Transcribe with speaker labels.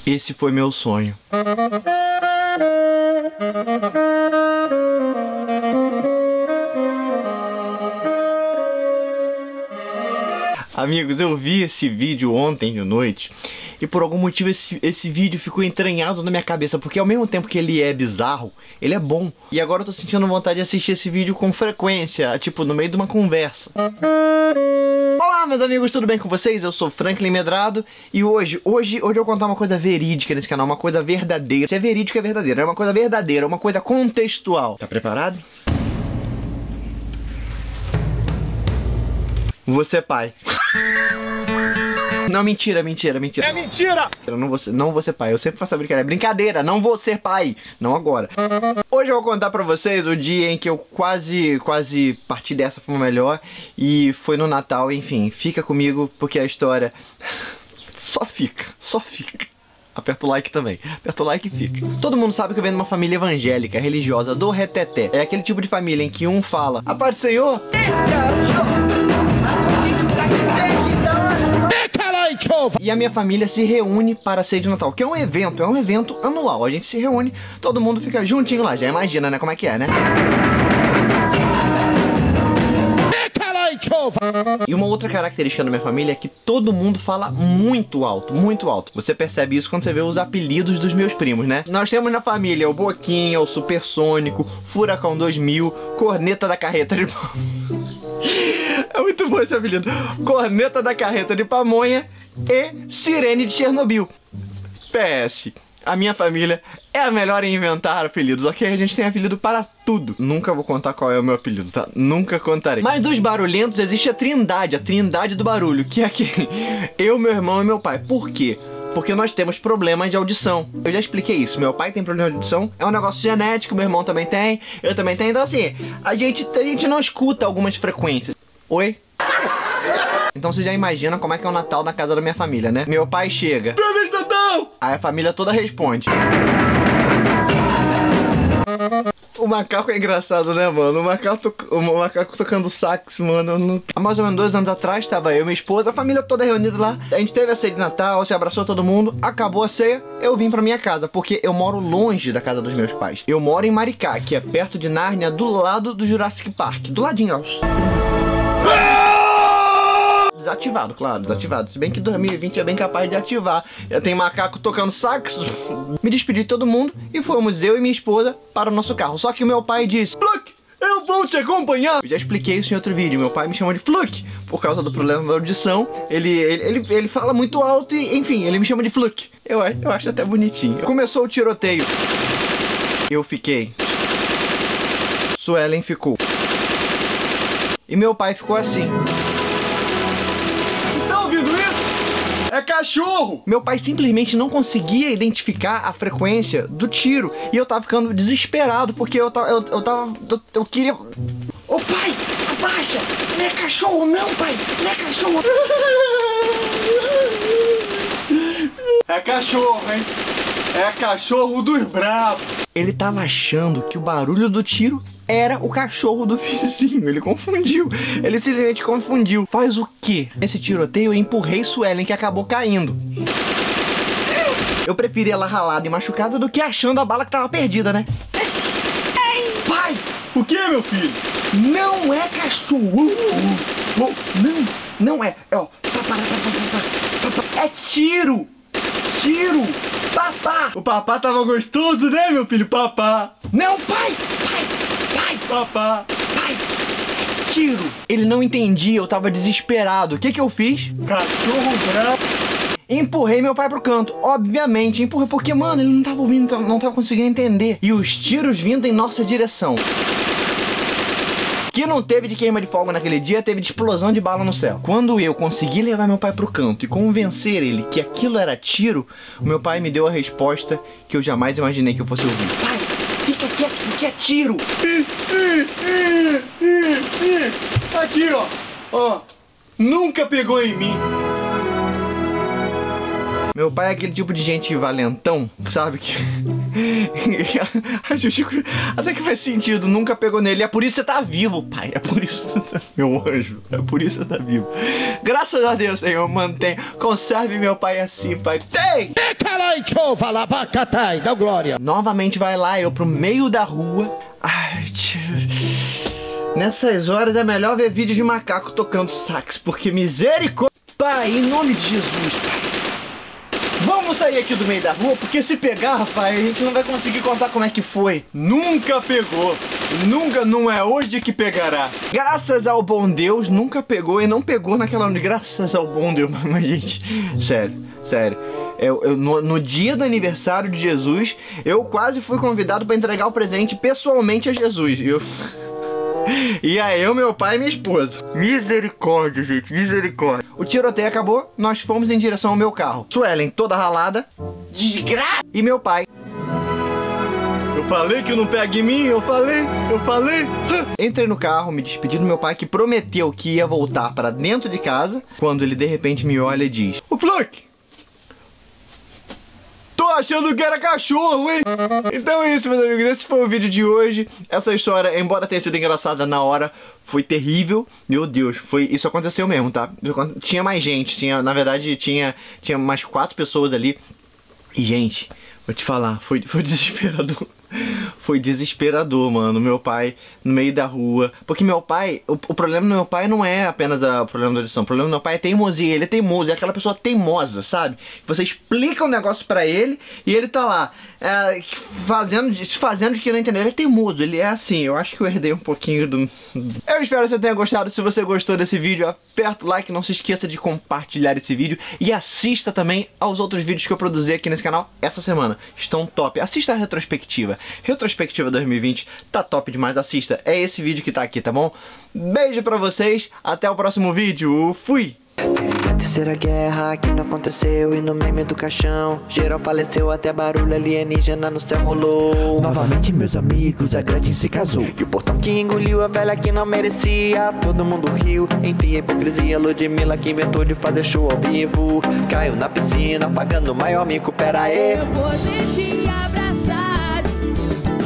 Speaker 1: Esse foi meu sonho. Amigos, eu vi esse vídeo ontem de noite e por algum motivo esse vídeo ficou entranhado na minha cabeça, porque ao mesmo tempo que ele é bizarro, ele é bom. E agora eu tô sentindo vontade de assistir esse vídeo com frequência, tipo no meio de uma conversa. Olá meus amigos, tudo bem com vocês? Eu sou Franklin Medrado e hoje eu vou contar uma coisa verídica nesse canal, uma coisa verdadeira. Se é verídica é verdadeira, é uma coisa verdadeira, uma coisa contextual. Tá preparado? Você é pai. Não, mentira. É mentira! Não vou ser pai, eu sempre faço a brincadeira. É brincadeira, não vou ser pai. Não agora. Hoje eu vou contar pra vocês o dia em que eu quase parti dessa pra uma melhor. E foi no Natal, enfim. Fica comigo, porque a história só fica. Aperta o like também. Aperta o like e fica. Todo mundo sabe que eu venho de uma família evangélica, religiosa, do reteté. É aquele tipo de família em que um fala: a paz do Senhor. E a minha família se reúne para a ceia de Natal, que é um evento anual. A gente se reúne, todo mundo fica juntinho lá. Já imagina, né, como é que é, né? E uma outra característica da minha família é que todo mundo fala muito alto, muito alto. Você percebe isso quando você vê os apelidos dos meus primos, né? Nós temos na família o Boquinha, o Supersônico, Furacão 2000, Corneta da Carreta de... É muito bom esse apelido. Corneta da Carreta de Pamonha e Sirene de Chernobyl. PS, a minha família é a melhor em inventar apelidos, ok? A gente tem apelido para tudo. Nunca vou contar qual é o meu apelido, tá? Nunca contarei. Mas dos barulhentos existe a trindade do barulho, que é quem? Eu, meu irmão e meu pai. Por quê? Porque nós temos problemas de audição. Eu já expliquei isso. Meu pai tem problema de audição. É um negócio genético, meu irmão também tem. Eu também tenho. Então assim, a gente não escuta algumas frequências. Oi? Então você já imagina como é que é o Natal na casa da minha família, né? Meu pai chega: Feliz Natal! Aí a família toda responde. O macaco é engraçado, né, mano? O macaco tocando sax, mano. Há mais ou menos 2 anos atrás, estava eu e minha esposa, a família toda reunida lá. A gente teve a ceia de Natal, se abraçou todo mundo. Acabou a ceia, eu vim pra minha casa, porque eu moro longe da casa dos meus pais. Eu moro em Maricá, que é perto de Nárnia, do lado do Jurassic Park. Do ladinho, ó. Desativado, claro, desativado. Se bem que 2020 é bem capaz de ativar. Já tem macaco tocando sax. Me despedi de todo mundo e fomos eu e minha esposa para o nosso carro. Só que o meu pai disse: Fluck, eu vou te acompanhar. Eu já expliquei isso em outro vídeo. Meu pai me chama de Fluck por causa do problema da audição. Ele fala muito alto e, enfim, ele me chama de Fluck. Eu acho até bonitinho. Começou o tiroteio. Eu fiquei. Suelen ficou. E meu pai ficou assim. É cachorro! Meu pai simplesmente não conseguia identificar a frequência do tiro. E eu tava ficando desesperado, porque eu queria... Ô pai, abaixa! Não é cachorro não, pai! Não é cachorro! É cachorro, hein? É cachorro dos bravos! Ele tava achando que o barulho do tiro era o cachorro do vizinho. Ele confundiu. Ele simplesmente confundiu. Faz o quê? Nesse tiroteio eu empurrei Suelen, que acabou caindo. Eu preferi ela ralada e machucada do que achando a bala que tava perdida, né? Pai! O que, meu filho? Não é cachorro! Não é. Ó, é tiro! Tiro! Papá! O papá tava gostoso, né, meu filho? Papá! Não, pai! Papá! Pai! Tiro! Ele não entendia, eu tava desesperado. O que eu fiz? Cachorro bravo! Empurrei meu pai pro canto. Obviamente, empurrei porque, mano, ele não tava ouvindo, não tava conseguindo entender. E os tiros vindo em nossa direção. Que não teve de queima de fogo naquele dia, teve de explosão de bala no céu. Quando eu consegui levar meu pai pro canto e convencer ele que aquilo era tiro, o meu pai me deu a resposta que eu jamais imaginei que eu fosse ouvir. Pai, fica quieto, porque é tiro. Aqui, ó. Ó, nunca pegou em mim. Meu pai é aquele tipo de gente valentão, sabe? Que acho que até que faz sentido, nunca pegou nele. É por isso que você tá vivo, pai. É por isso que você tá... Meu anjo, é por isso que você tá vivo. Graças a Deus, Senhor, mantém. Conserve meu pai assim, pai. Tem! Dá glória. Novamente vai lá, eu pro meio da rua. Ai, tio. Nessas horas é melhor ver vídeo de macaco tocando sax, porque misericórdia. Pai, em nome de Jesus, pai. Vamos sair aqui do meio da rua, porque se pegar, pai, a gente não vai conseguir contar como é que foi. Nunca pegou. Nunca, não é hoje que pegará. Graças ao bom Deus, nunca pegou e não pegou naquela... Graças ao bom Deus, mas gente, sério. No dia do aniversário de Jesus, eu quase fui convidado para entregar o presente pessoalmente a Jesus. E aí eu, meu pai e minha esposa. Misericórdia, gente, misericórdia. O tiroteio acabou, nós fomos em direção ao meu carro. Suelen toda ralada. Desgraça! E meu pai. Eu falei que não pega em mim, eu falei. Entrei no carro, me despedi do meu pai, que prometeu que ia voltar para dentro de casa, quando ele de repente me olha e diz: "Ô Fluck, tô achando que era cachorro, hein?" Então é isso, meus amigos, esse foi o vídeo de hoje. Essa história, embora tenha sido engraçada na hora, foi terrível. Meu Deus, isso aconteceu mesmo, tá? Tinha mais gente, na verdade tinha mais 4 pessoas ali. E gente, vou te falar, foi desesperador. Foi desesperador, mano. Meu pai no meio da rua. Porque meu pai, o problema do meu pai não é apenas o problema da audição. O problema do meu pai é teimosia. Ele é teimoso, é aquela pessoa teimosa, sabe? Você explica um negócio pra ele e ele tá lá fazendo de que não entendeu. Ele é teimoso, ele é assim. Eu acho que eu herdei um pouquinho do... Eu espero que você tenha gostado. Se você gostou desse vídeo, aperta o like, não se esqueça de compartilhar esse vídeo e assista também aos outros vídeos que eu produzi aqui nesse canal essa semana. Estão top. Assista a retrospectiva. Retrospectiva 2020 tá top demais, assista. É esse vídeo que tá aqui, tá bom? Beijo pra vocês, até o próximo vídeo. Fui!
Speaker 2: Teve a terceira guerra que não aconteceu e no meme do caixão geral faleceu, até barulho alienígena no céu rolou. Novamente meus amigos, a Gretchen se casou e o portão que engoliu a velha que não merecia. Todo mundo riu, enfim a hipocrisia. Ludmilla que inventou de fazer show ao vivo caiu na piscina pagando o maior mico, pera aí. Eu vou te abraçar.